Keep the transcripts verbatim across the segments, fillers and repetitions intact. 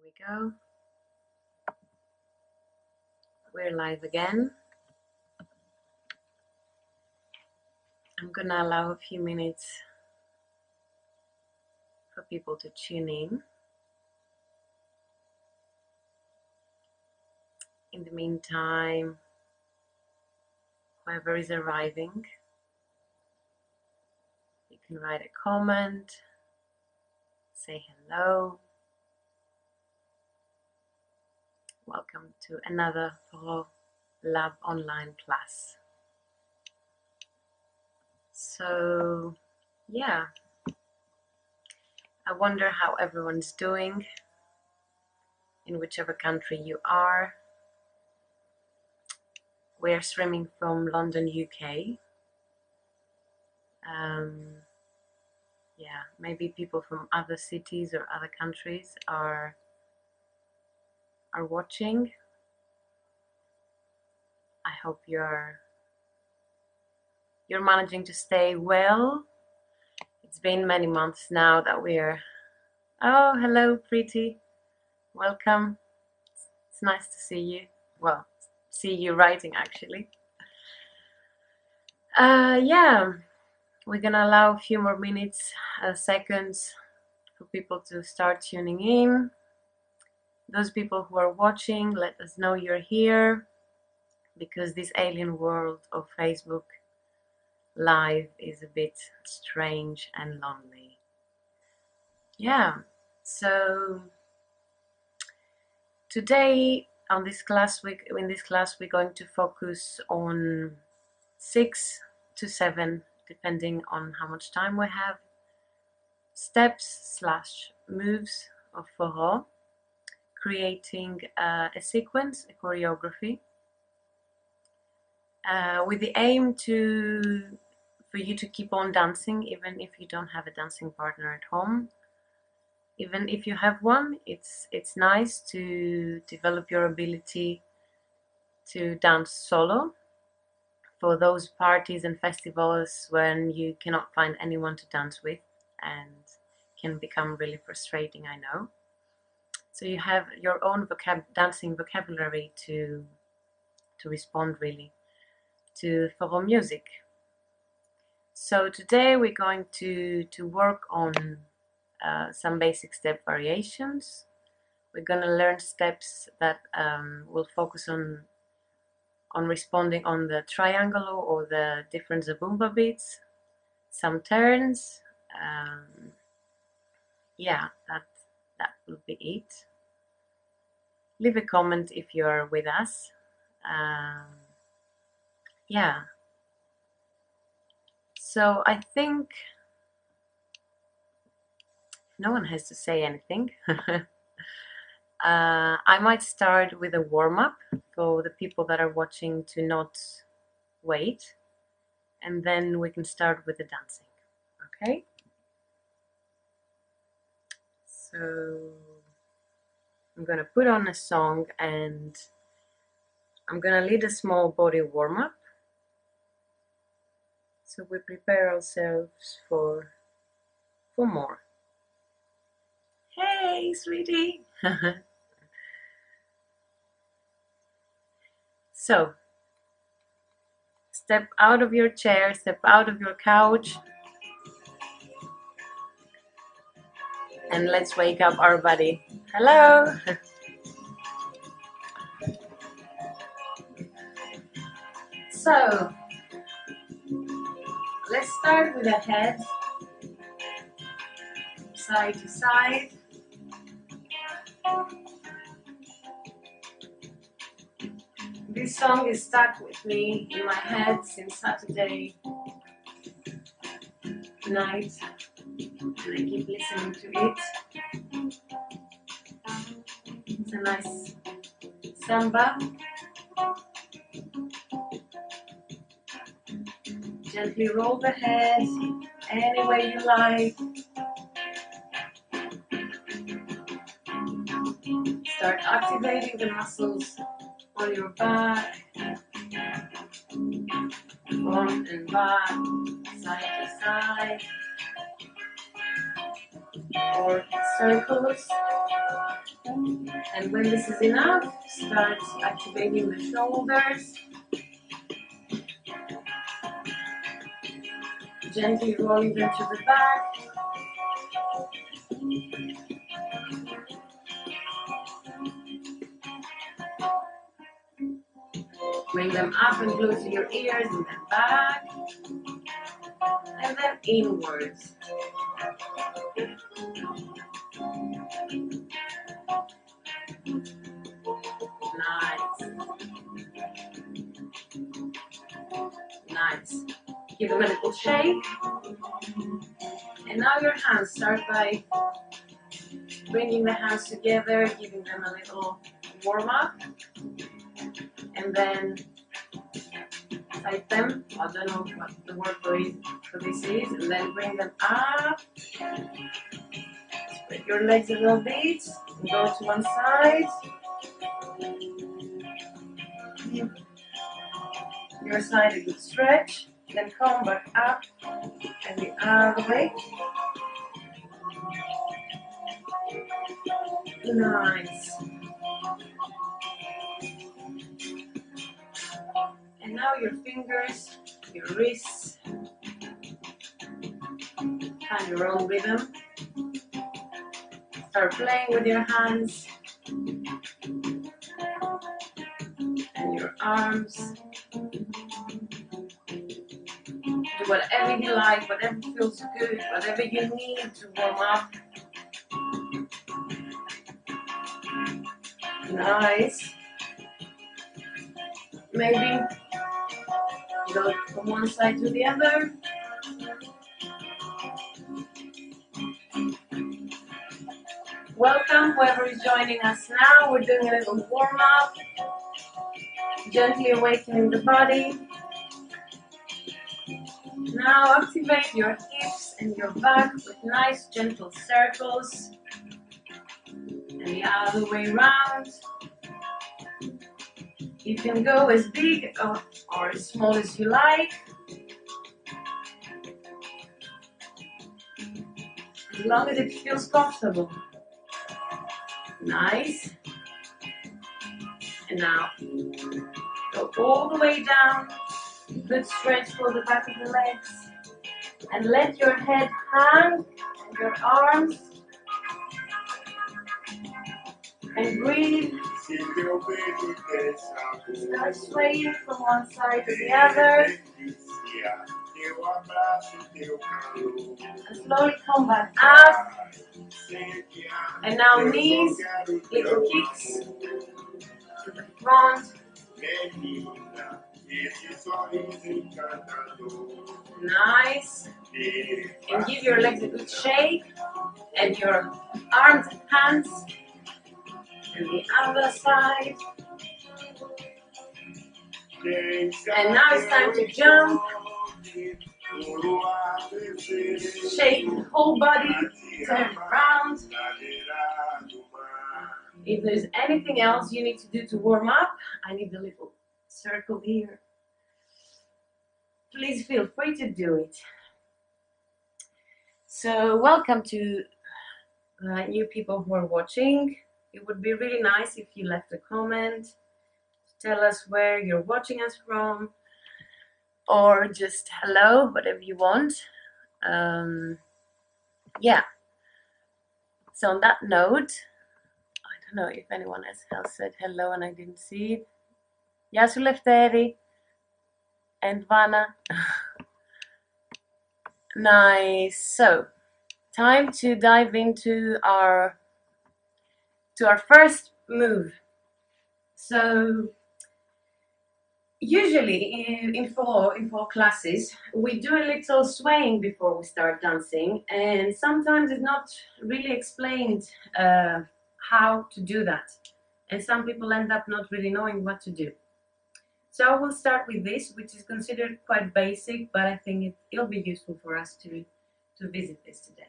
we go. We're live again. I'm gonna allow a few minutes for people to tune in. In the meantime, whoever is arriving, you can write a comment, say hello. Welcome to another Forró Lab online class. So, yeah, I wonder how everyone's doing in whichever country you are. We're streaming from London, U K. Um, yeah, maybe people from other cities or other countries are are watching. I hope you're you're managing to stay well. It's been many months now that we're oh hello pretty, welcome. It's nice to see you. Well, see you writing actually. Uh yeah, we're gonna allow a few more minutes, uh, seconds for people to start tuning in. Those people who are watching, let us know you're here, because this alien world of Facebook Live is a bit strange and lonely. Yeah, so today on this class week, in this class, we're going to focus on six to seven, depending on how much time we have, steps slash moves of Forró, creating uh, a sequence, a choreography, uh, with the aim to for you to keep on dancing even if you don't have a dancing partner at home. Even if you have one, it's it's nice to develop your ability to dance solo for those parties and festivals when you cannot find anyone to dance with, and can become really frustrating, I know. So you have your own vocab dancing vocabulary to to respond really to Forró music. So today we're going to to work on uh, some basic step variations. We're going to learn steps that um, will focus on on responding on the triangle or the different zabumba beats, some turns. Um, yeah, that that will be it. Leave a comment if you're with us. Um, yeah. So I think no one has to say anything. uh, I might start with a warm-up for the people that are watching to not wait, and then we can start with the dancing. Okay? So I'm gonna put on a song and I'm gonna lead a small body warm-up, so we prepare ourselves for for more. Hey, sweetie! So, step out of your chair, step out of your couch, and let's wake up our body. Hello! So, let's start with the head, side to side. This song is stuck with me in my head since Saturday night, and I keep listening to it. It's a nice samba. Gently roll the head any way you like. Start activating the muscles on your back, front and back, side to side, or circles. And when this is enough, start activating the shoulders. Gently rolling them to the back. Bring them up and close to your ears and then back. And then inwards. Nice. Nice. Give them a little shake. And now your hands, start by bringing the hands together, giving them a little warm up. And then tight them. I don't know what the word for, it, for this is. And then bring them up. Spread your legs a little bit. And go to one side. Give your side a good stretch. Then come back up and the other way. Nice. And now your fingers, your wrists, find your own rhythm. Start playing with your hands and your arms. Do whatever you like, whatever feels good, whatever you need to warm up. Nice. Maybe go from one side to the other. Welcome, whoever is joining us now. We're doing a little warm up. Gently awakening the body. Now activate your hips and your back with nice gentle circles. And the other way around. You can go as big or, or as small as you like. As long as it feels comfortable. Nice. And now go all the way down. Good stretch for the back of the legs. And let your head hang and your arms. And breathe. Start swaying from one side to the other. And slowly come back up. And now knees, little kicks to the front. Nice. And give your legs a good shake. And your arms and hands. And the other side. And now it's time to jump. Shake the whole body. Turn around. If there's anything else you need to do to warm up, I need a little circle here. Please feel free to do it. So welcome to uh, new people who are watching. It would be really nice if you left a comment. Tell us where you're watching us from. Or just hello, whatever you want. Um, yeah. So on that note, I don't know if anyone else said hello and I didn't see it. Yasu Lefteri and Vanna. Nice. So, time to dive into our to our first move. So, usually in, in Forró, in Forró classes, we do a little swaying before we start dancing, and sometimes it's not really explained uh, how to do that, and some people end up not really knowing what to do. So I will start with this, which is considered quite basic, but I think it, it'll be useful for us to, to visit this today.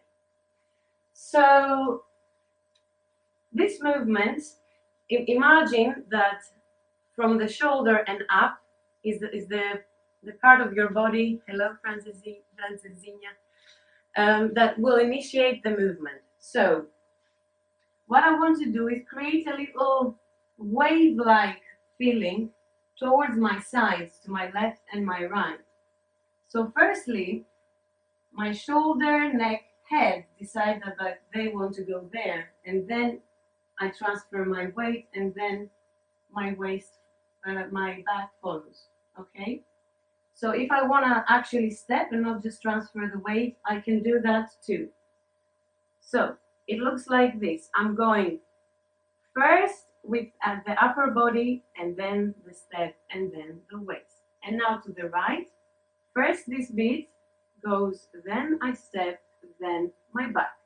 So this movement, imagine that from the shoulder and up is the, is the, the part of your body, hello Francesina, um, that will initiate the movement. So what I want to do is create a little wave-like feeling towards my sides, to my left and my right. So firstly, my shoulder, neck, head decide that they want to go there, and then I transfer my weight, and then my waist, uh, my back follows. Okay? So if I want to actually step and not just transfer the weight, I can do that too. So it looks like this. I'm going first with uh, the upper body, and then the step, and then the waist. And now to the right. First this beat goes, then I step, then my back.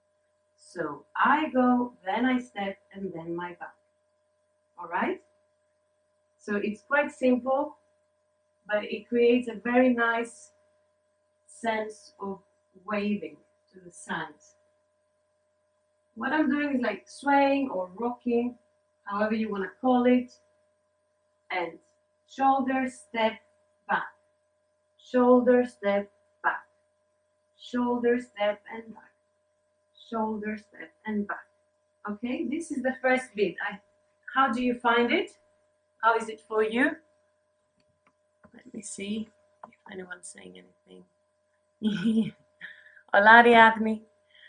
So I go, then I step, and then my back. All right? So it's quite simple, but it creates a very nice sense of waving to the sides. What I'm doing is like swaying or rocking, however you want to call it, and shoulder, step, back, shoulder, step, back, shoulder, step, and back, shoulder, step, and back. Okay, this is the first bit. I, how do you find it? How is it for you? Let me see if anyone's saying anything. Hola, Ariadne.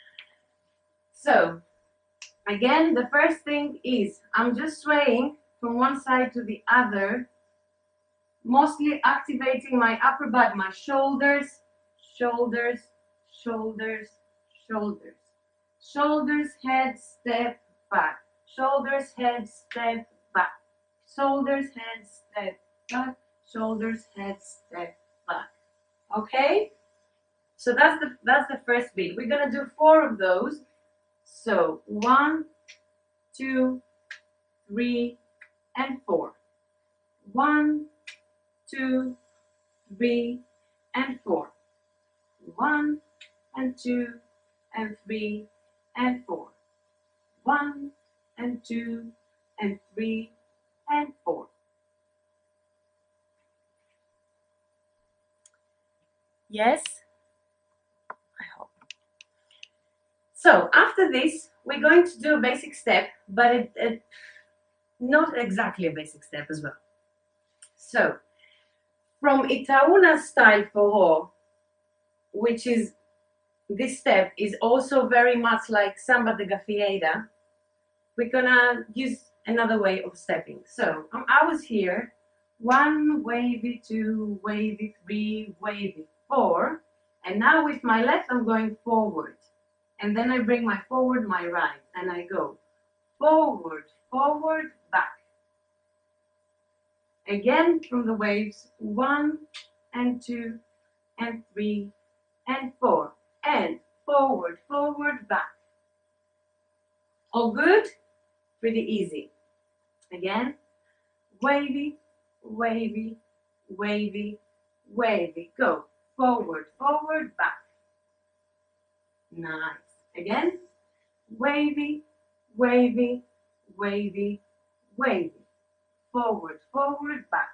So, again, the first thing is I'm just swaying from one side to the other, mostly activating my upper body, my shoulders, shoulders, shoulders, shoulders. Shoulders, head, step, back. Shoulders, head, step, back. Shoulders, head, step, back. Shoulders, head, step, back. Okay? So that's the that's the first beat. We're gonna do four of those. So one, two, three, and four. One, two, three, and four. One, and two, and three, and four. One, and two, and three, and four. Yes? I hope. So after this, we're going to do a basic step, but it, it not exactly a basic step as well. So, from Itaúna style forró, which is, this step is also very much like samba de gafieira, we're gonna use another way of stepping. So, um, I was here, one, wavy, two, wavy, three, wavy, four, and now with my left I'm going forward, and then I bring my forward, my right, and I go forward, forward, back. Again from the waves, one and two and three and four, and forward, forward, back. All good? Pretty easy. Again, wavy, wavy, wavy, wavy. Go forward, forward, back. Nice. Again, wavy, wavy, wavy, wavy. Forward, forward, back.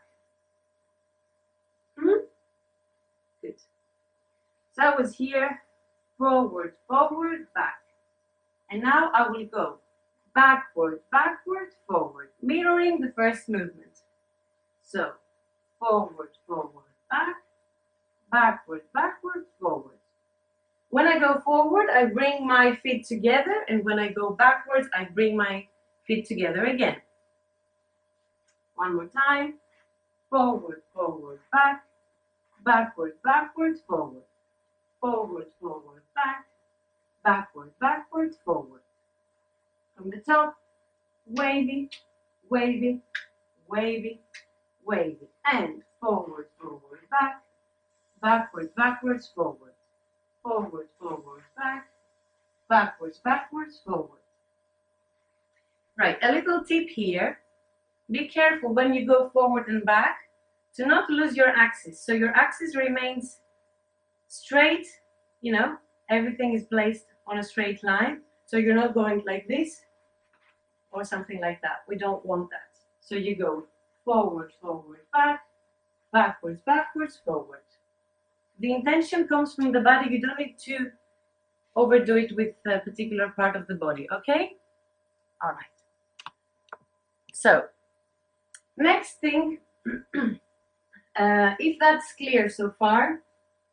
Hmm? Good. So I was here, forward, forward, back. And now I will go backward, backward, forward, mirroring the first movement. So, forward, forward, back, backward, backward, forward. When I go forward, I bring my feet together, and when I go backwards, I bring my feet together again. One more time. Forward, forward, back, backward, backward, forward. Forward, forward, back, backward, backward, forward. From the top, wavy, wavy, wavy, wavy. And forward, forward, back, backwards, backwards, forward. Forward, forward, back, backwards, backwards, forward. Right, a little tip here. Be careful when you go forward and back to not lose your axis. So your axis remains straight, you know, everything is placed on a straight line. So you're not going like this or something like that. We don't want that. So you go forward, forward, back, backwards, backwards, forward. The intention comes from the body. You don't need to overdo it with a particular part of the body, okay? All right. So, next thing, uh, if that's clear so far,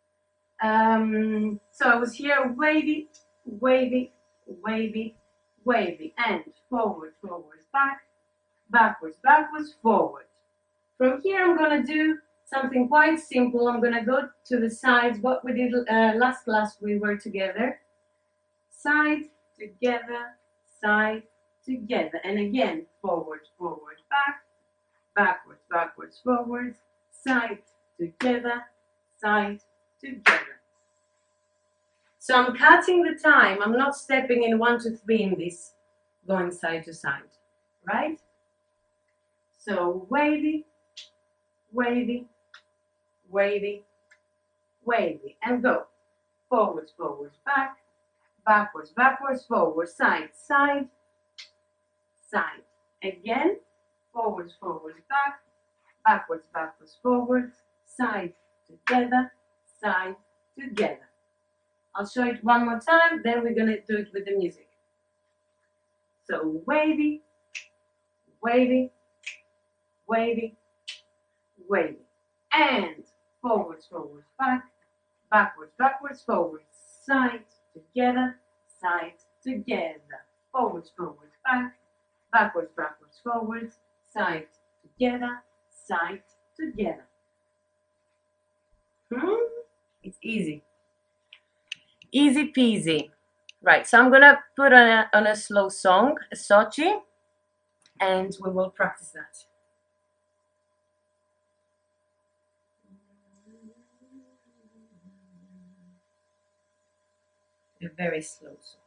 um, so I was here wavy, wavy, wavy, wavy, and forward, forward, back, backwards, backwards, forward. From here, I'm gonna do something quite simple. I'm gonna go to the sides, what we did uh, last class we were together. Side, together, side, together. And again, forward, forward, back, backwards, backwards, forwards, side, together, side, together. So I'm cutting the time. I'm not stepping in one, two, three in this, going side to side, right? So wavy, wavy, wavy, wavy, and go. Forwards, forwards, back, backwards, backwards, forward, side, side, side. Again, forwards, forwards, back, backwards, backwards, forwards, side, together, side, together. I'll show it one more time, then we're gonna do it with the music. So wavy, wavy, wavy, wavy. And forwards, forwards, back, backwards, backwards, forwards, side, together, side, together. Forwards, forwards, back, backwards, backwards, forwards, side, together, side, together. Hmm? It's easy. Easy peasy. Right, so I'm gonna put on a, on a slow song, a Sochi, and we will practice that. A very slow song.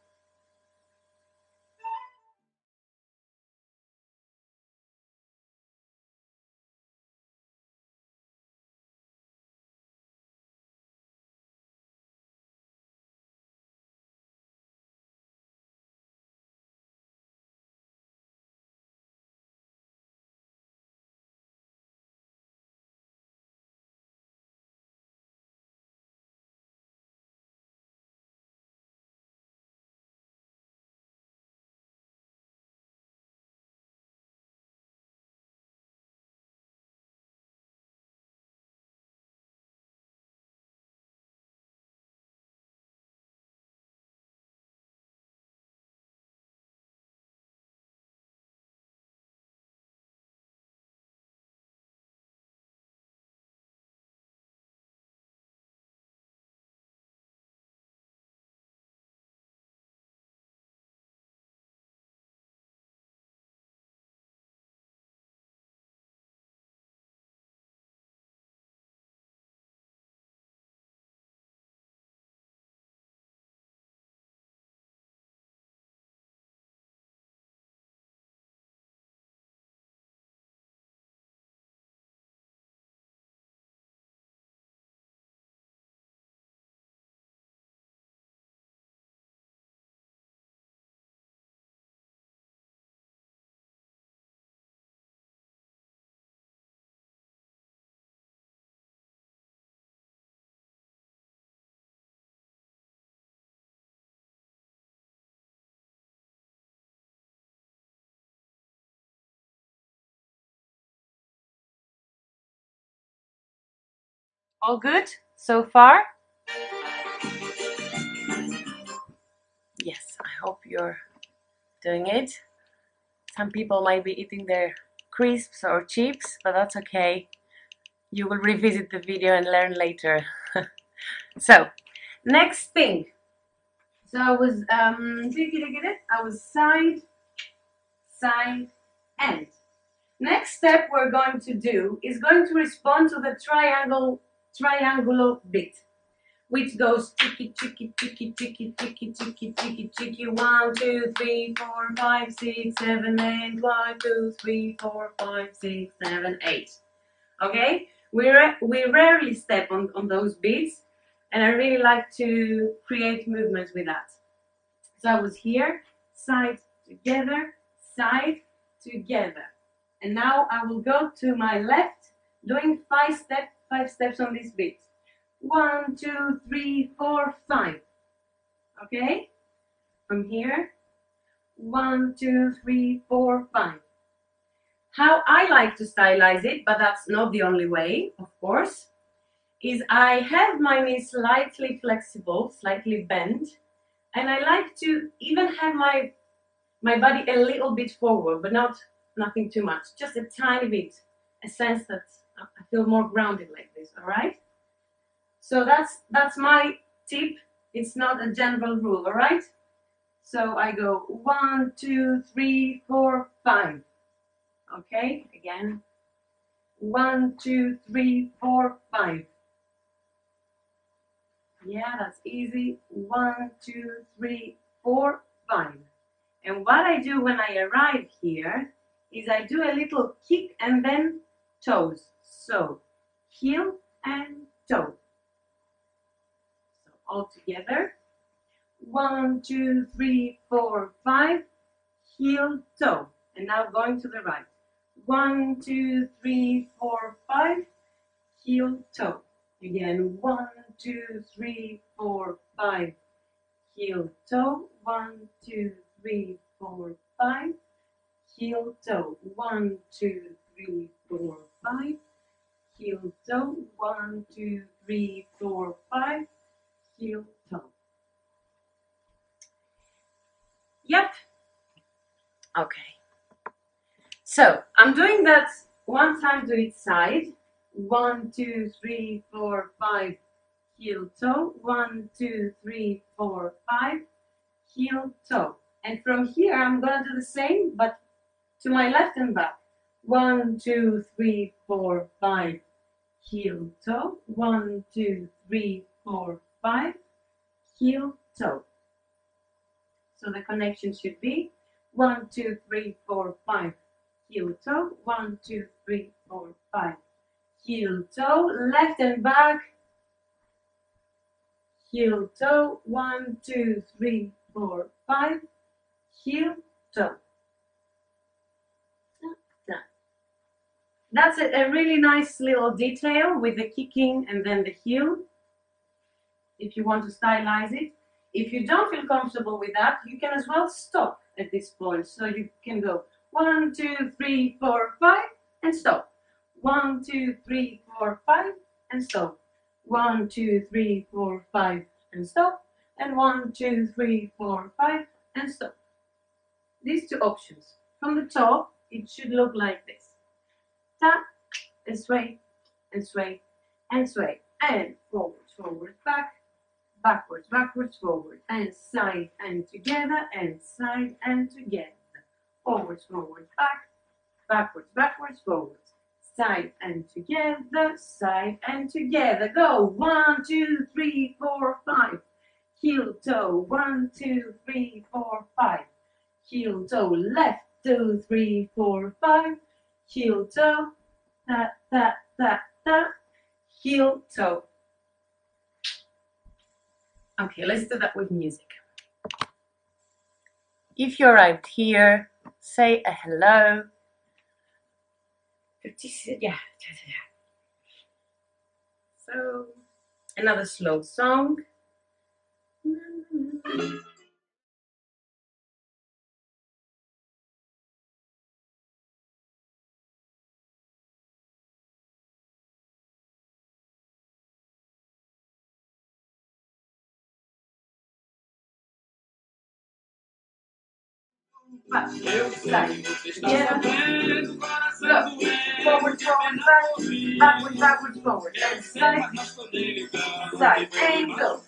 All good so far? Yes, I hope you're doing it. Some people might be eating their crisps or chips, but that's okay. You will revisit the video and learn later. So, next thing. So I was um, I was side, side, and. Next step we're going to do is going to respond to the triangle, triangular beat, which goes ticky, ticky, ticky, ticky, ticky, ticky, ticky, ticky, one, two, three, four, five, six, seven, eight, one, two, three, four, five, six, seven, eight. Okay? We, ra we rarely step on, on those beats, and I really like to create movements with that. So I was here, side, together, side, together. And now I will go to my left, doing five step, five steps on this beat. One, two, three, four, five. Okay? From here, One, two, three, four, five. How I like to stylize it, but that's not the only way, of course, is I have my knee slightly flexible, slightly bent, and I like to even have my my body a little bit forward, but not nothing too much, just a tiny bit, a sense that I feel more grounded like this. All right. So that's that's my tip. It's not a general rule. All right. So I go one, two, three, four, five. Okay. Again. One, two, three, four, five. Yeah, that's easy. One, two, three, four, five. And what I do when I arrive here is I do a little kick and then toes. So heel and toe. So all together. One, two, three, four, five. Heel, toe. And now going to the right. One, two, three, four, five. Heel, toe. Again, one, two, three, four, five. Heel, toe. One, two, three, four, five. Heel, toe. One, two, three, four, five. Heel, toe. One, two, three, four, five. Heel, toe. Yep. Okay. So I'm doing that one time to each side. One, two, three, four, five. Heel, toe. One, two, three, four, five. Heel, toe. And from here I'm gonna do the same, but to my left and back. One, two, three, four, five. Heel, toe. One, two, three, four, five. Heel, toe. So the connection should be one, two, three, four, five. Heel, toe. One, two, three, four, five. Heel, toe. Left and back. Heel, toe. One, two, three, four, five. Heel, toe. That's a, a really nice little detail with the kicking and then the heel, if you want to stylize it. If you don't feel comfortable with that, you can as well stop at this point. So you can go one, two, three, four, five, and stop. One, two, three, four, five, and stop. One, two, three, four, five, and stop. And one, two, three, four, five, and stop. These two options. From the top, it should look like this. Tap, and sway, and sway, and sway, and forward, forward, back, backwards, backwards, forward, and side and together, and side and together, forwards, forward, back, backwards, backwards, forwards, side and together, side and together. Go one, two, three, four, five. Heel, toe, one, two, three, four, five. Heel, toe, left, two, three, four, five. Heel, toe, ta, ta, ta, ta, heel, toe. Okay, let's do that with music. If you arrived here, say a hello. Yeah. So, another slow song. Back, side, together, look, forward, forward, back, backwards, backwards, forward, and side, side, and go.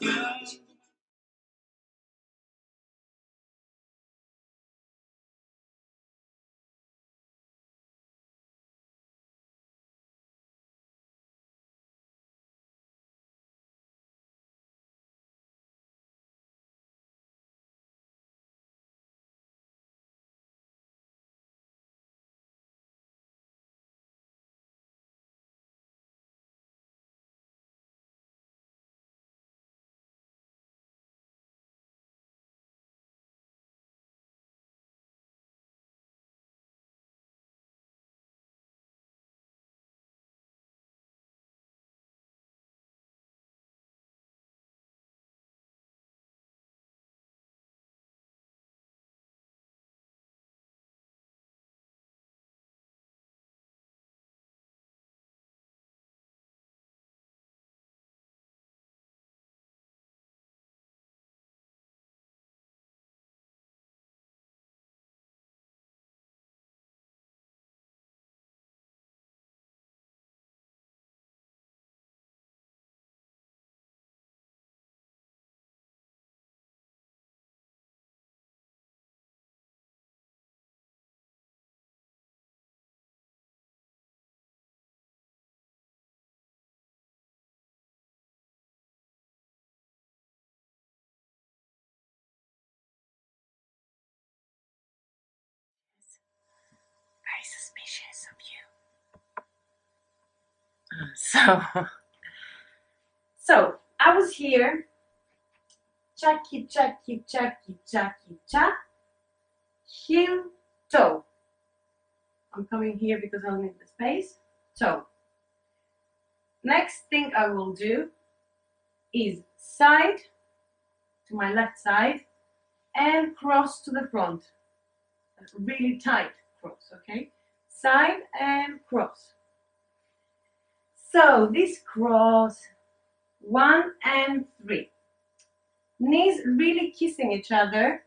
me share some view. So, so I was here, chucky, chucky, chucky, chucky, chuck, heel, toe. I'm coming here because I'll need the space. Toe. Next thing I will do is side to my left side and cross to the front. Really tight cross, okay? Side and cross. So this cross, one and three. Knees really kissing each other.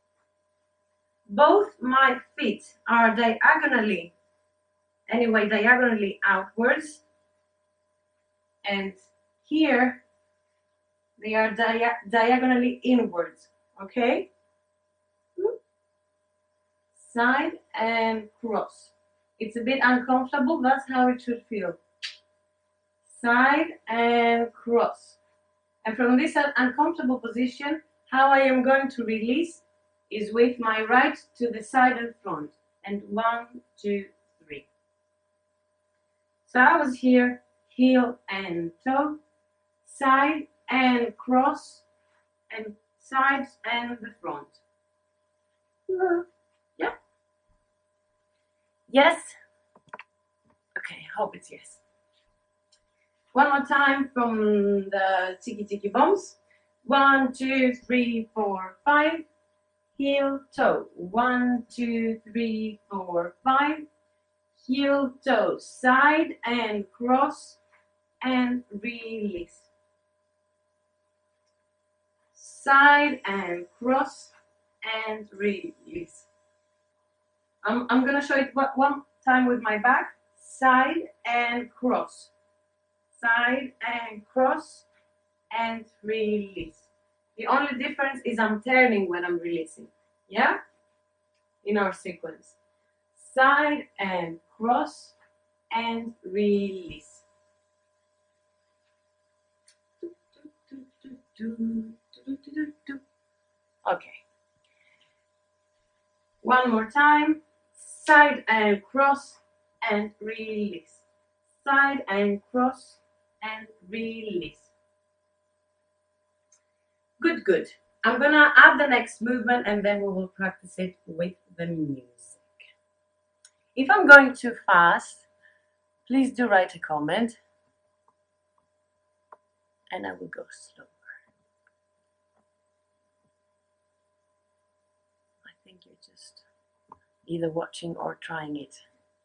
Both my feet are diagonally, anyway, diagonally outwards. And here they are dia diagonally inwards, okay? Side and cross. It's a bit uncomfortable, that's how it should feel. Side and cross. And from this uncomfortable position, how I am going to release is with my right to the side and front. And one, two, three. So I was here, heel and toe, side and cross, and side and the front. Yeah. Yes? Okay, I hope it's yes. One more time from the tiki tiki bombs. One, two, three, four, five. Heel, toe. One, two, three, four, five. Heel, toe. Side and cross and release. Side and cross and release. I'm, I'm going to show it one time with my back. Side and cross. Side and cross and release. The only difference is I'm turning when I'm releasing. Yeah? In our sequence. Side and cross and release. Okay. One more time. Side and cross and release. Side and cross and release. Good, good. I'm gonna add the next movement and then we will practice it with the music. If I'm going too fast, please do write a comment and I will go slower. I think you're just either watching or trying it.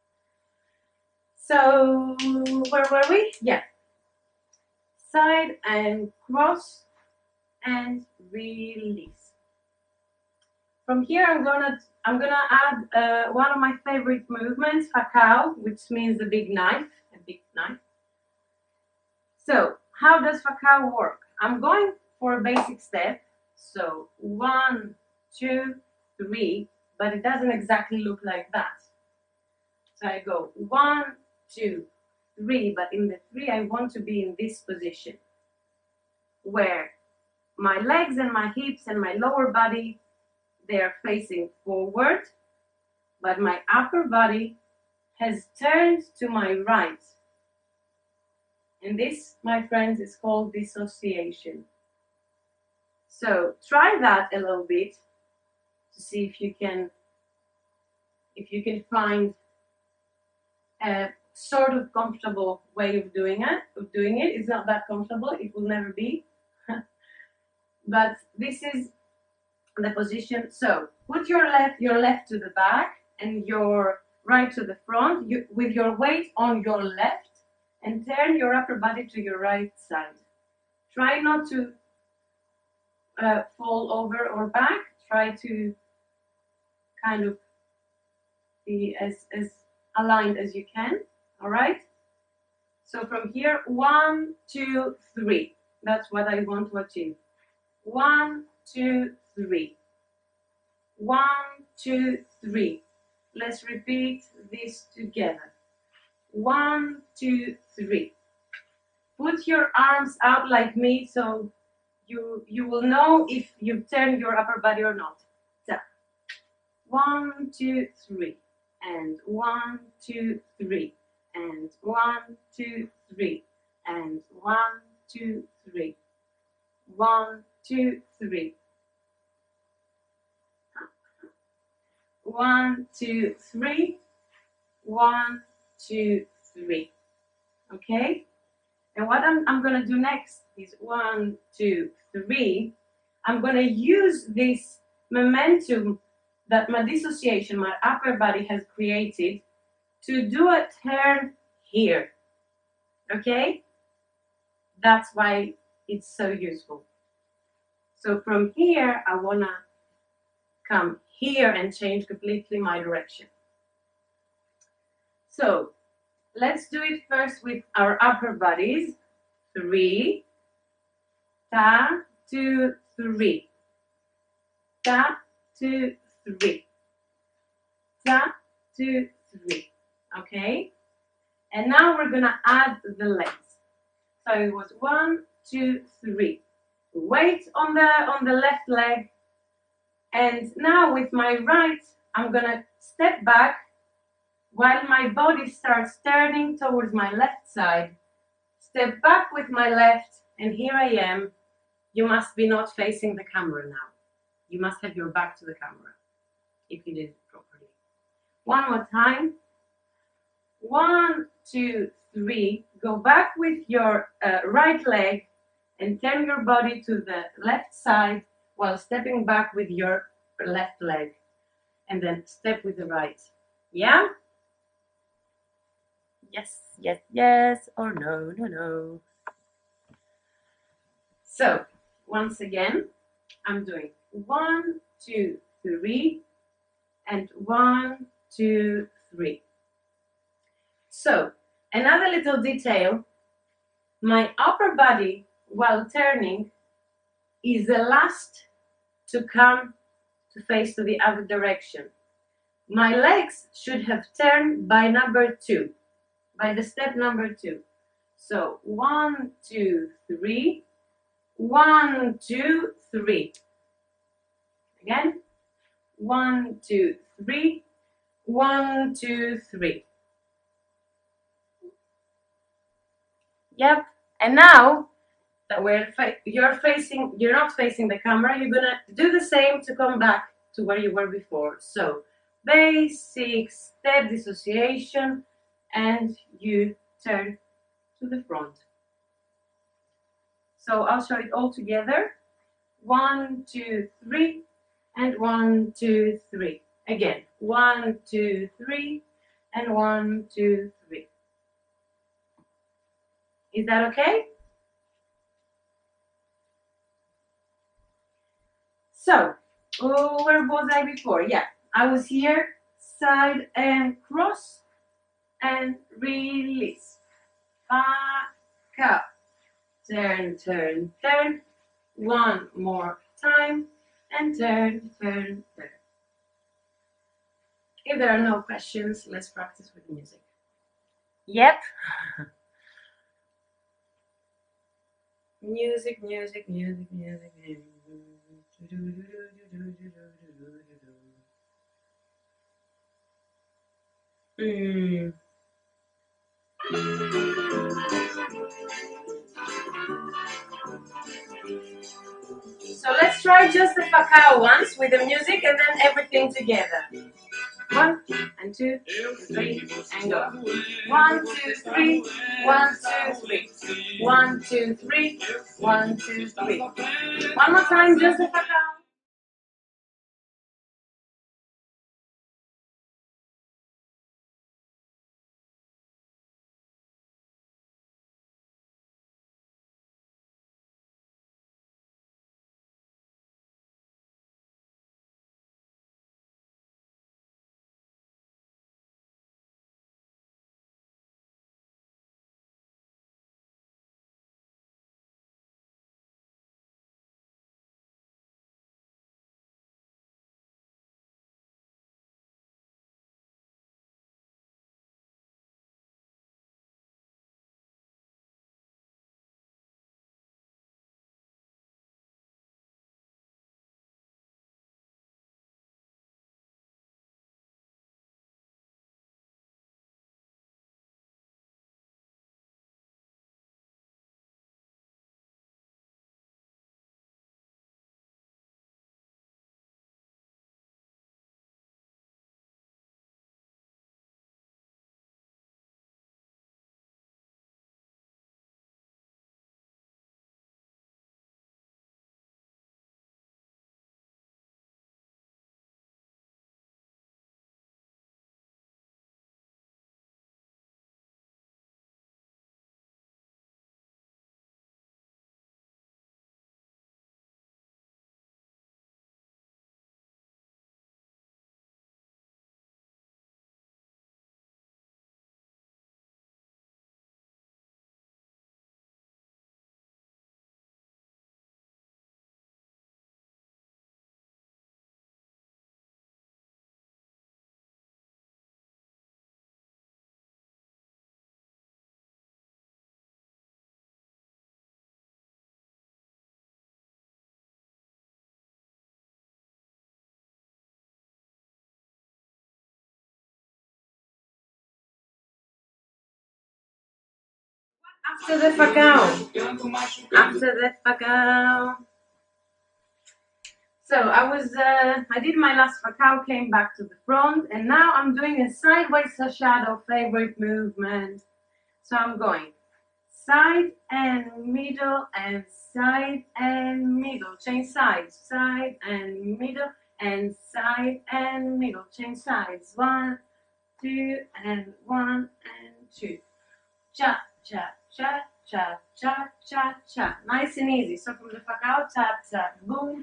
So, where were we? Yeah. Side and cross and release. From here, I'm gonna I'm gonna add uh, one of my favorite movements, fakao, which means a big knife, a big knife. So, how does fakao work? I'm going for a basic step. So, one, two, three, but it doesn't exactly look like that. So I go one, two, three, but in the three, I want to be in this position where my legs and my hips and my lower body, they are facing forward, but my upper body has turned to my right. And this, my friends, is called dissociation. So try that a little bit to see if you can, if you can find a sort of comfortable way of doing it. Of doing it. It's not that comfortable. It will never be. But this is the position. So put your left, your left to the back and your right to the front you, with your weight on your left, and turn your upper body to your right side. Try not to uh, fall over or back. Try to kind of be as, as aligned as you can. All right? So from here, one, two, three. That's what I want to achieve. One, two, three. One, two, three. Let's repeat this together. One, two, three. Put your arms out like me so you, you will know if you turn your upper body or not. So, one, two, three. and one, two, three, and one, two, three, and one, two, three, one, two, three, one, two, three, one, two, three. Okay? And what I'm, I'm going to do next is one, two, three. I'm going to use this momentum that my dissociation, my upper body has created to do a turn here. Okay? That's why it's so useful. So from here, I want to come here and change completely my direction. So let's do it first with our upper bodies. Three, ta, two, three, ta, two, three, ta, two, three. Okay? And now we're gonna add the legs. So it was one, two, three. Weight on the on the left leg. And now with my right, I'm gonna step back while my body starts turning towards my left side. Step back with my left, and here I am. You must be not facing the camera now. You must have your back to the camera if you did it properly. One more time. One, two, three. Go back with your uh, right leg and turn your body to the left side while stepping back with your left leg. And then step with the right. Yeah? Yes, yes, yes, or no, no, no. So, once again, I'm doing one, two, three, and one, two, three. So, another little detail, my upper body, while turning, is the last to come to face to the other direction. My legs should have turned by number two, by the step number two. So, one, two, three, one, two, three. Again, one, two, three, one, two, three. Yep. And now that we're fa you're facing, you're not facing the camera, you're gonna do the same to come back to where you were before. So basic step dissociation, and you turn to the front. So I'll show it all together. One, two, three, and one, two, three. Again, one, two, three, and one, two, three. Is that okay? So, oh, where was I before? Yeah, I was here, side and cross, and release. Back up. Turn, turn, turn. One more time, and turn, turn, turn. If there are no questions, let's practice with the music. Yep. Music, music, music, music, music. Mm. So let's try just the Fakao once with the music and then everything together. One and two, and three, and go. One, two, three, one, two, three. One, two, three, one, two, three. One more time, just the Fakao. After the facão. After the facão. So I was, uh, I did my last facao, came back to the front, and now I'm doing a sideways shadow favorite movement. So I'm going side and middle and side and middle, change sides, side and middle and side and middle, change sides, one, two, and one and two. Cha, cha, cha, cha, cha, cha, cha. Nice and easy. So from the facao, tap, tap, boom.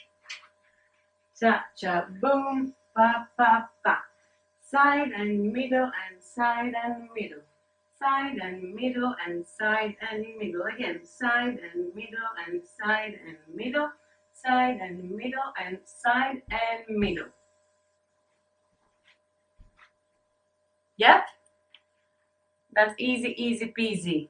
Cha, cha, boom, pa, pa, pa. Side and middle and side and middle. Side and middle and side and middle. Again, side and middle and side and middle. Side and middle and side and middle. Yep? That's easy, easy peasy.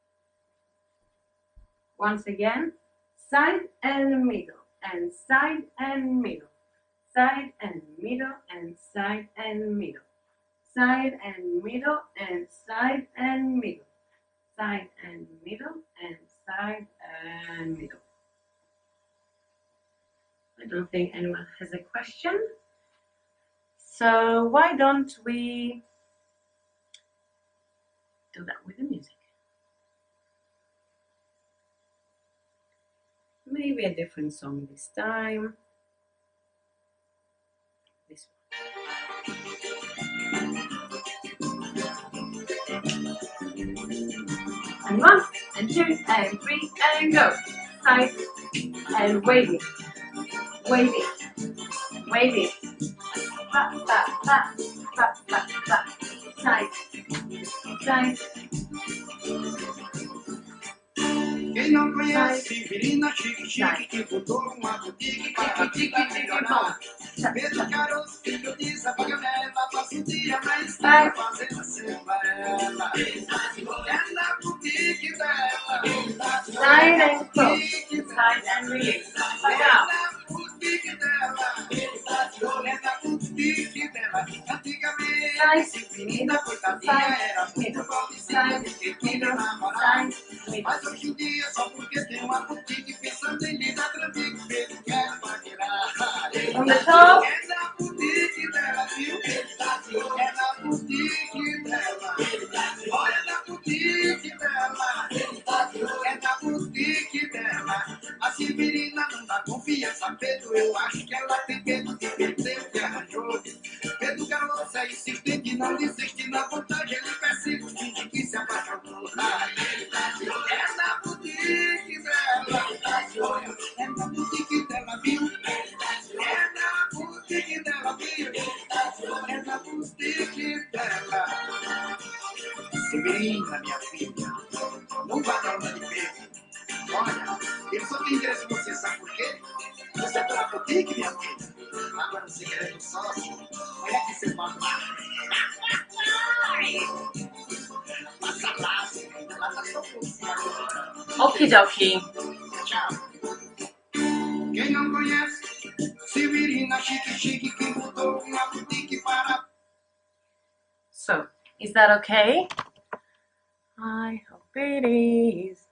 Once again, side and middle and side and middle. Side and middle and side and middle. Side and middle and side and middle. Side and middle and side and middle. I don't think anyone has a question. So why don't we do that with the music? Maybe a different song this time. This one. And one, and two, and three, and go. Side, and wavy, wavy, wavy. Pa, pa, pa, pa, pa, pa. Side, side. Quem não conhece, menina chique chique, que botou uma boutique para ficar melhorar. Pedro Caroço, filho de Sabagamela, passa o dia na estrada fazendo a semana. É na boutique dela. Side and close. Side and release. É na boutique dela. É na boutique dela. Antigamente, menina coitadinha era muito pobrezinha, porque queria namorar. Mas hoje em dia, só porque tem uma boutique, pensando em lidar tranquilo, mesmo quero paquerar. On the top. É na boutique dela, viu? É na boutique dela. Olha na boutique dela. É na boutique dela. A Severina não dá confiança, Pedro. Eu acho que ela tem medo de perder o que arranjou. Pedro Caroço é insistente, não desiste na vontade, ele persiste, finge que se apaixonou. É na boutique dela. É na boutique dela, viu? É na boutique dela, viu? É na boutique dela. Severina, minha filha, não vá na onda de Pedro. Olha, ele só tem interesse em você, sabe por quê? Você é pela boutique, minha filha. Agora você querendo sócio, olha que você pode lá. Passa lá, Severina, lá tá só você agora. Okidoki. Tchau. Quem não conhece, Severina chique chique, que mudou uma boutique para... So, is that okay? I hope it is.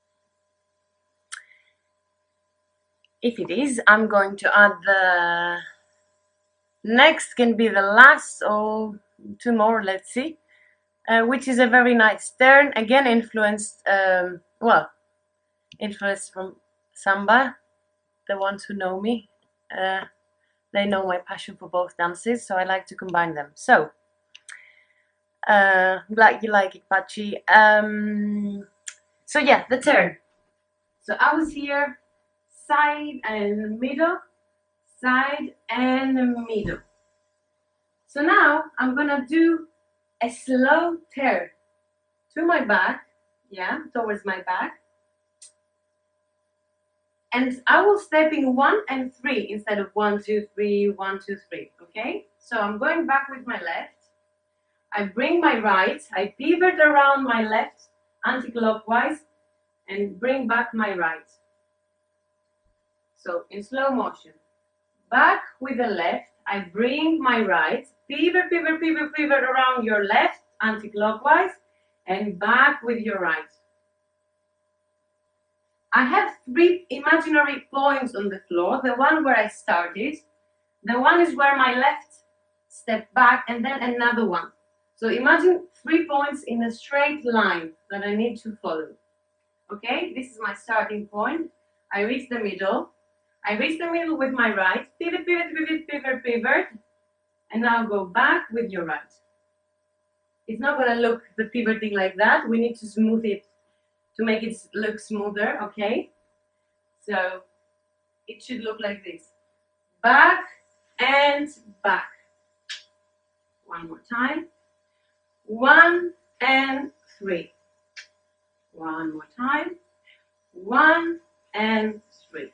If it is, I'm going to add the next, can be the last or two more, let's see, uh, which is a very nice turn, again influenced, um, well, influenced from samba. The ones who know me, uh, they know my passion for both dances, so I like to combine them. So, uh, glad you like it, Pachi. Um, so yeah, the turn. So I was here, side and middle, side and middle. So now I'm gonna do a slow turn to my back, yeah, towards my back. And I will step in one and three instead of one, two, three, one, two, three, okay? So I'm going back with my left. I bring my right, I pivot around my left anti-clockwise and bring back my right. So in slow motion, back with the left, I bring my right, pivot, pivot, pivot, pivot around your left anti-clockwise and back with your right. I have three imaginary points on the floor. The one where I started, the one is where my left step back, and then another one. So imagine three points in a straight line that I need to follow. Okay, this is my starting point. I reach the middle. I reach the middle with my right. Pivot, pivot, pivot, pivot, pivot. And now go back with your right. It's not going to look the pivoting like that. We need to smooth it to make it look smoother, okay? So it should look like this. Back and back. One more time. One and three. One more time. One and three.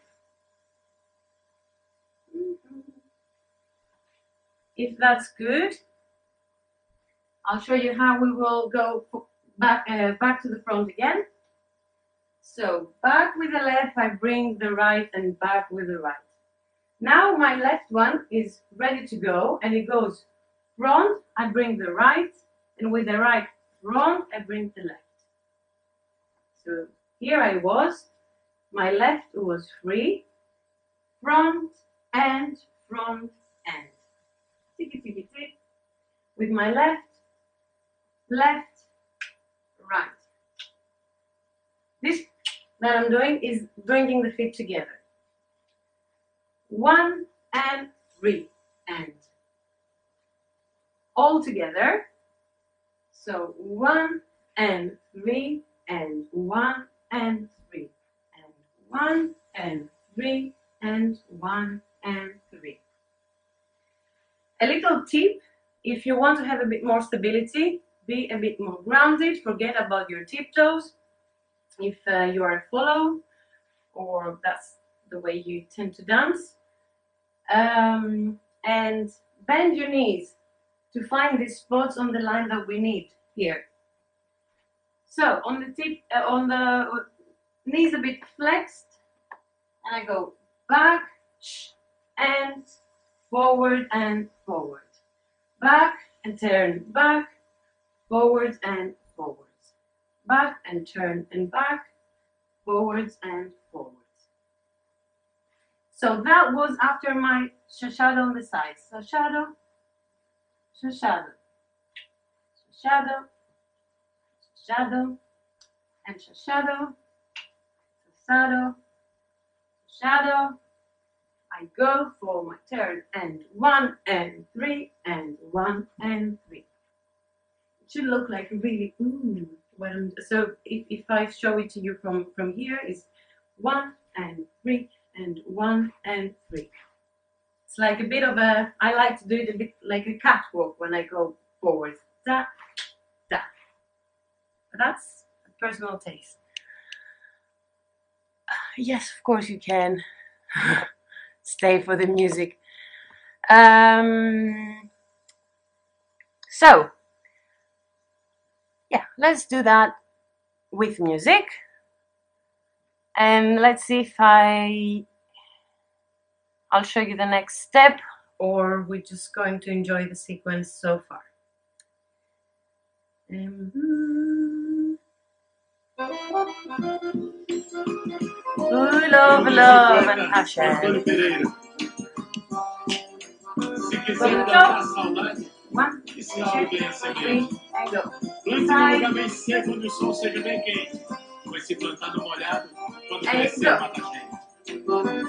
If that's good, I'll show you how we will go back, uh, back to the front again. So back with the left, I bring the right, and back with the right. Now my left one is ready to go, and it goes front, I bring the right, and with the right front, I bring the left. So here I was, my left was free, front and front and. Ticky ticky tick. With my left, left, right. This that I'm doing is bringing the feet together. One and three and. All together. So one and three and one and three and one and three and one and three. A little tip, if you want to have a bit more stability, be a bit more grounded, forget about your tiptoes. If uh, you are a follow, or that's the way you tend to dance, um, and bend your knees to find these spots on the line that we need here. So on the tip, uh, on the knees a bit flexed, and I go back and forward and forward, back and turn, back, forwards and forwards, back and turn and back, forwards and forwards. So that was after my shashado on the sides. So shadow, shashado, shashado, shashado, and shashado, shashado, shashado. I go for my turn, and one and three and one and three. It should look like really ooh. When, so if, if I show it to you from from here, is one and three and one and three. It's like a bit of a. I like to do it a bit like a catwalk when I go forward. Da da. But that's a personal taste. Yes, of course you can. Stay for the music. Um, so, yeah, let's do that with music. And let's see if I, I'll show you the next step, or we're just going to enjoy the sequence so far. Um, oh, love, love, and passion. Se quiser matar saudade, One, esse áudio venha ser three, quente. and go. Plante num lugar bem seco onde o sol seja bem quente. Pois se plantar no molhado, quando crescer mata a gente.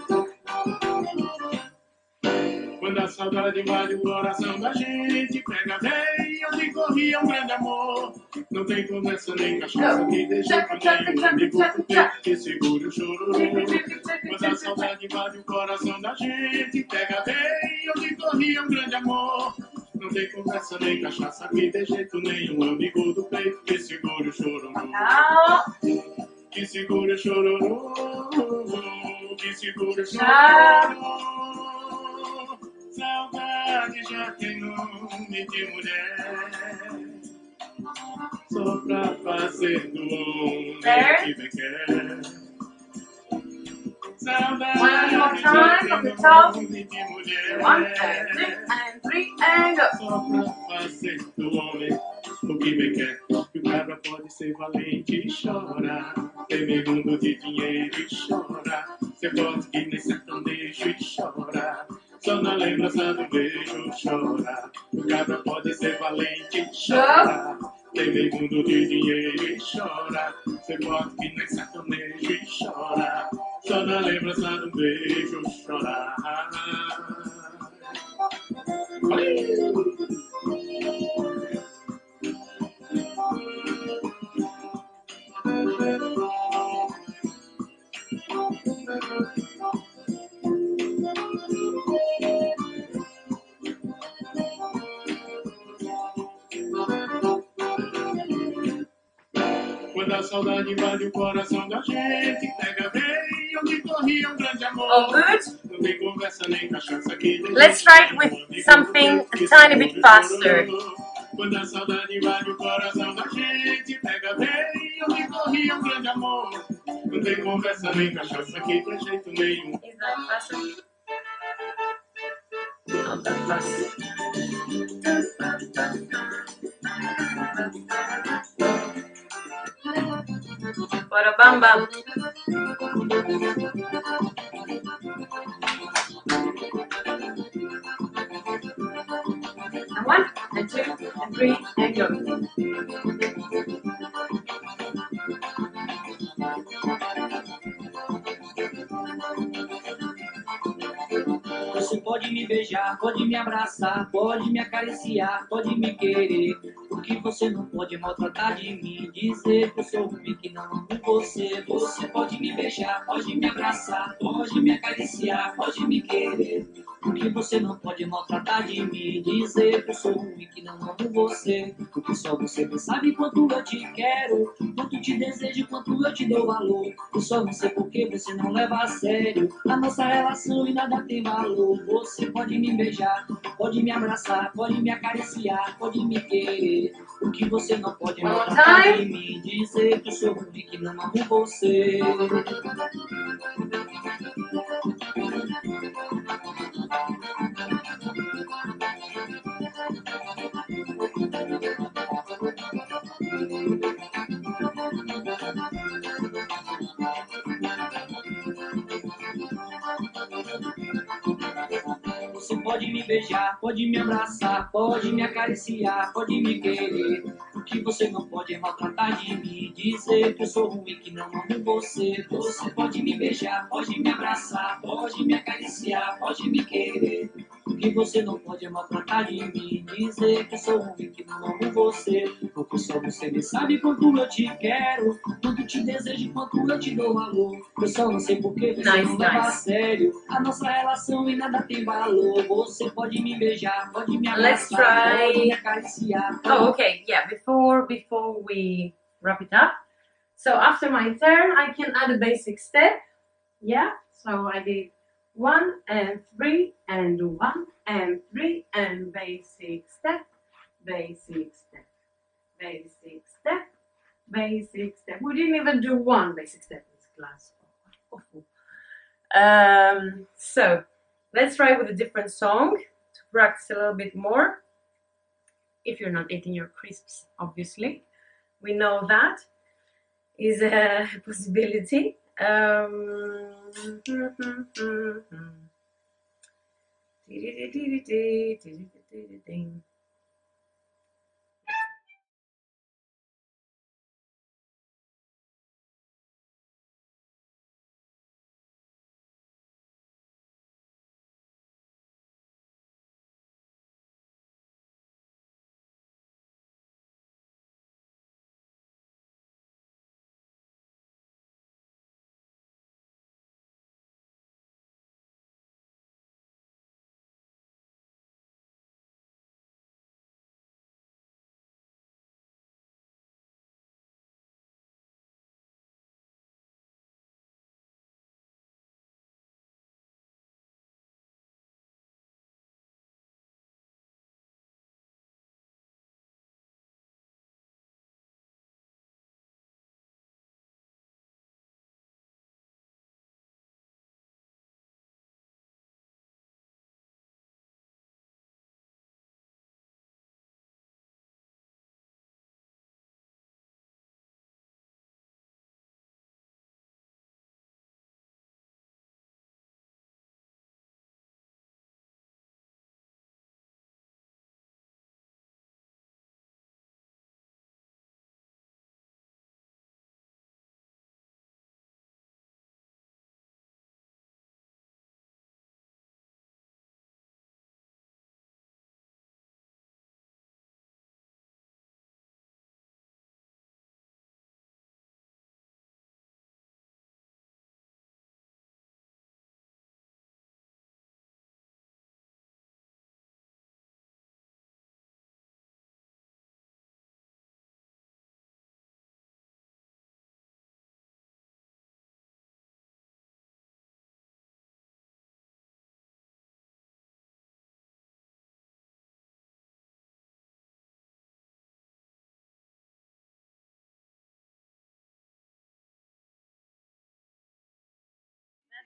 Quando a saudade invade o coração da gente, pega veia onde corria um grande amor. Não tem conversa nem cachaça que dê jeito nenhum. Amigo pro peito que segure o choro. Quando a saudade invade o coração da gente, pega veia onde corria um grande amor. Não tem conversa nem cachaça que dê jeito nenhum. Amigo do peito que segure o choro. Que segure o choro. Que segure o choro. Saudade já tem nome de mulher, só pra fazer do homem que bem quer. Saudade já tem nome de mulher, One, and two, and three, and go. só pra fazer do homem o que bem quer. E o cabra pode ser valente e chorar, tem medo de dinheiro e chora. Cê pode que nem sertanejo e chora. Só na lembrança do beijo chora. O cabra pode ser valente e chora. Tem medo de dinheiro e chora. Cê pode que nem sertanejo e chora. Só na lembrança do beijo chora. Quando a saudade invade o coração da gente, pega bem onde corria um grande amor. All good? Não tem conversa nem cachaça aqui. Let's try it with something a tiny bit faster. Quando a saudade invade o coração da gente, pega bem onde corria um grande amor. Não tem conversa nem cachaça aqui de jeito nenhum. Is that faster? Not that fast. Bada bam bam. And one, and two, and three, and go. Você pode me beijar, pode me abraçar, pode me acariciar, pode me querer. O que você não pode maltratar de mim, dizer que eu sou ruim, que não amo você. Você pode me beijar, pode me abraçar, pode me acariciar, pode me querer. O que você não pode maltratar de mim, dizer que eu sou ruim, que não amo você. Porque só você não sabe quanto eu te quero, quanto te desejo, quanto eu te dou valor. Eu só não sei porque você não leva a sério a nossa relação e nada tem valor. Você pode me beijar, pode me abraçar, pode me acariciar, pode me querer. O que você não pode One more maltratar time. de mim, dizer que eu sou ruim, que não amo você. Você pode me beijar, pode me abraçar, pode me acariciar, pode me querer. O que você não pode é maltratar de mim, dizer que eu sou ruim, que não amo você. Você pode me beijar, pode me abraçar, pode me acariciar, pode me querer. O que você não pode é maltratar de mim, dizer que eu sou ruim, que não amo você. Porque só você me sabe quanto eu te quero, quanto te desejo, quanto eu te dou valor. Eu só não sei porque você Nice, não leva a nice. sério a nossa relação e nada tem valor. Você pode me beijar, pode me Let's abraçar, try. pode me acariciar. Oh, okay. Yeah. Before before we wrap it up. So after my turn, I can add a basic step. Yeah. So I did one and three and one and three and basic step, basic step, basic step, basic step. We didn't even do one basic step in this class. Awful. Um, so let's try with a different song to practice a little bit more. If you're not eating your crisps, obviously, we know that is a possibility. Um,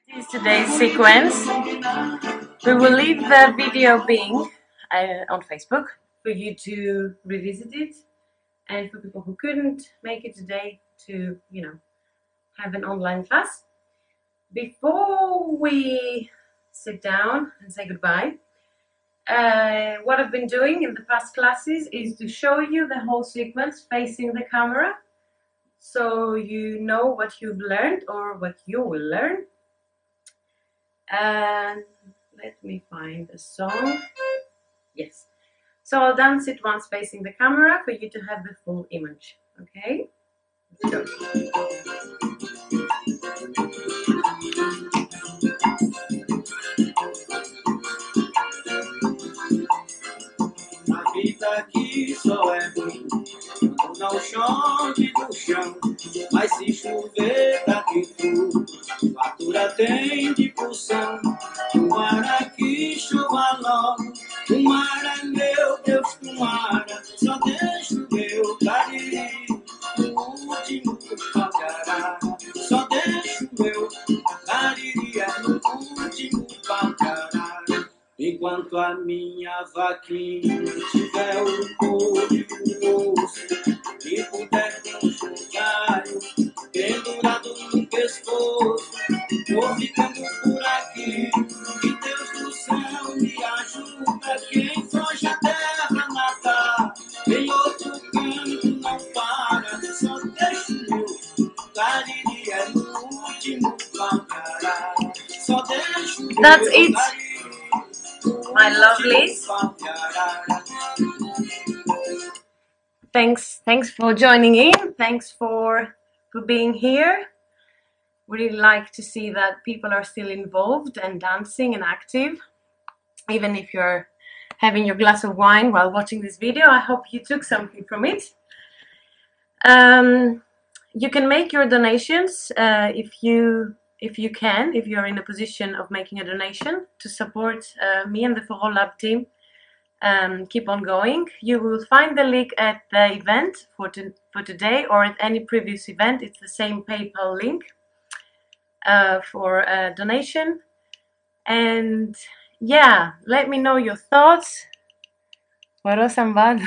This is today's sequence. We will leave the video being uh, on Facebook for you to revisit it, and for people who couldn't make it today to, you know, have an online class. Before we sit down and say goodbye, uh, what I've been doing in the past classes is to show you the whole sequence facing the camera, so you know what you've learned or what you will learn. And let me find the song. Yes. So I'll dance it once facing the camera for you to have the full image. Okay? Let's go. A vida aqui só é ruim quando não chove no chão, mas se chover daqui tudo, fatura tem de pulsão. Tomara que chova logo, tomara, meu Deus, tomara, só deixa o meu cariri no último palhará, só deixa o meu cariri no último palhará. Enquanto a minha vaquinha tiver o couro e o osso e puder ter um chocalho pendurado no pescoço, vou ficando por aqui. Que Deus do céu me ajuda. Quem foge a terra natal, em outro canto não para, só deixa o meu cariri é no último palhará, só deixa o meu That's it, cariri. my lovelies. Thanks, thanks for joining in. Thanks for for being here. We really like to see that people are still involved and dancing and active, even if you're having your glass of wine while watching this video. I hope you took something from it. Um, you can make your donations uh, if you. If you can, if you're in a position of making a donation to support uh, me and the Forró Lab team, um, keep on going. You will find the link at the event for, to, for today, or at any previous event. It's the same PayPal link uh, for a donation. And yeah, let me know your thoughts. Forró sambado.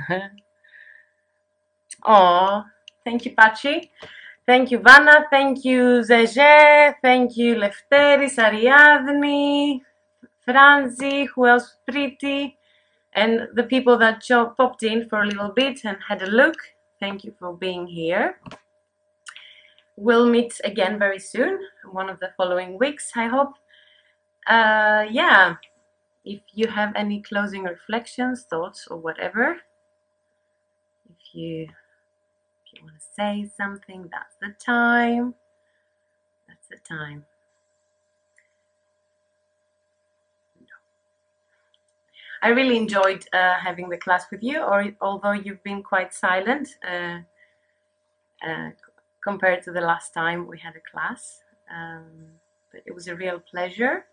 Oh, thank you, Pachi. Thank you, Vanna. Thank you, Zege. Thank you, Lefteris, Ariadne, Franzi, who else? Pretty, and the people that popped in for a little bit and had a look. Thank you for being here. We'll meet again very soon, one of the following weeks, I hope. Uh, yeah, if you have any closing reflections, thoughts, or whatever, if you... If you want to say something, that's the time. That's the time. No. I really enjoyed uh, having the class with you, or although you've been quite silent uh, uh, compared to the last time we had a class. Um, but it was a real pleasure.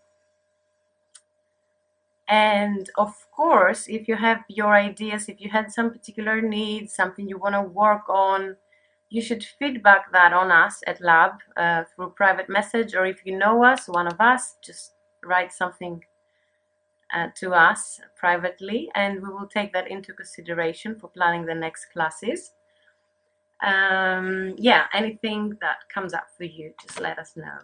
And of course, if you have your ideas, if you had some particular needs, something you want to work on, you should feedback that on us at Lab uh, through private message, or if you know us, one of us, just write something uh, to us privately, and we will take that into consideration for planning the next classes. Um, yeah, anything that comes up for you, just let us know.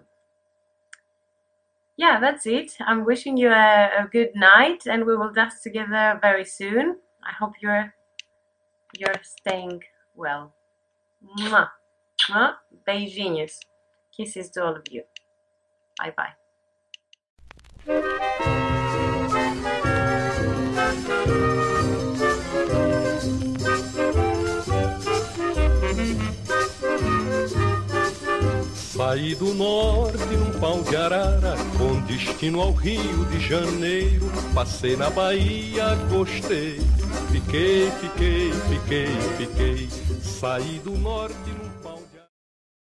Yeah, that's it. I'm wishing you a, a good night, and we will dance together very soon. I hope you're you're staying well. Mwah. Mwah. Beijinhos. Kisses to all of you. Bye bye. Saí do norte num pau de arara, com destino ao Rio de Janeiro. Passei na Bahia, gostei. Fiquei, fiquei, fiquei, fiquei. Saí do norte num